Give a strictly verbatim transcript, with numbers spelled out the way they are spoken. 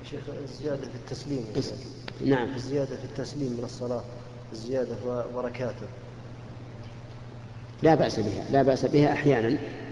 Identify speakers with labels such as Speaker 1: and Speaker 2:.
Speaker 1: شيخ الزيادة في التسليم.
Speaker 2: نعم.
Speaker 1: الزيادة في التسليم من الصلاة، الزيادة وبركاته.
Speaker 2: لا بأس بها، لا بأس بها أحيانا.